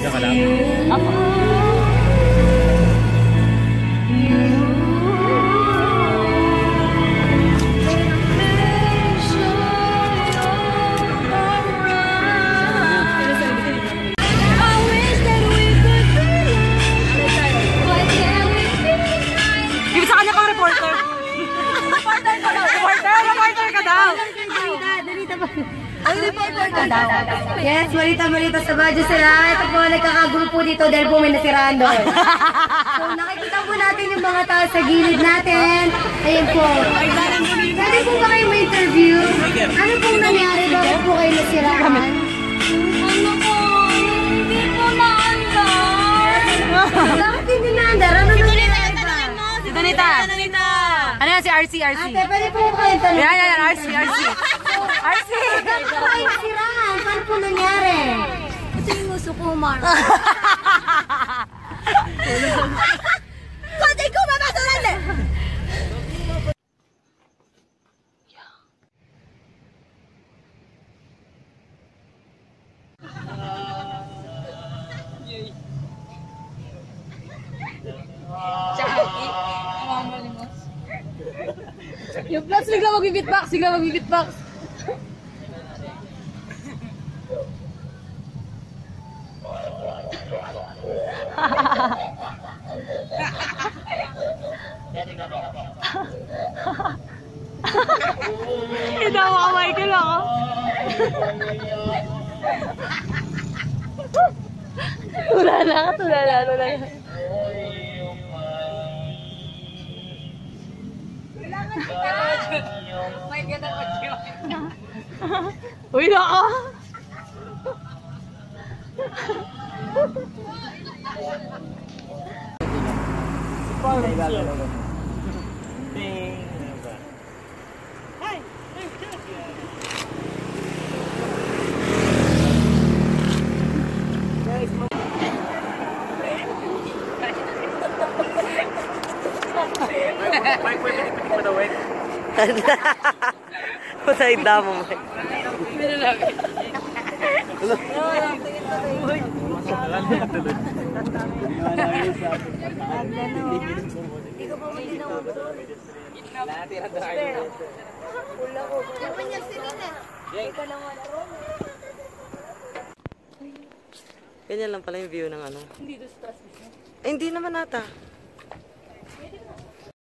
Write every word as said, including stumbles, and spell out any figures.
ka lang? Apo. Yes, malita-malita sa Baguio sila. Ito po, nagkakagrupo dito dahil po may nasiraan doon. So, nakikita po natin yung mga tao sa gilid natin. Ayun po. Pwede po ba kayo may interview? Ano pong nangyari? Bakit po kayo nasiraan? Ano po? Hindi po naandar. Bakit hindi naandar? Ano nangyari ba? Si Donita. Ano yan? Si R C, R C. Ate, pwede po kayo tanong. Yan, yan, yan. R C, R C. R C. Bakit po kayo nasiraan? Paano po nangyari? Ito yung uso ko, Mar. Kung ikaw mapasulan eh! Yung plus, bigla mag-beatbox. Bigla mag-beatbox. Itawa ka, Michael, ako. Tulala ka, tulala, tulala. May ganda ko siya. Uy, nako! Mike, pwede pitik mo na, wait. Patay damo, Mike. Ganyan lang pala yung view ng ano. Ay, hindi naman ata.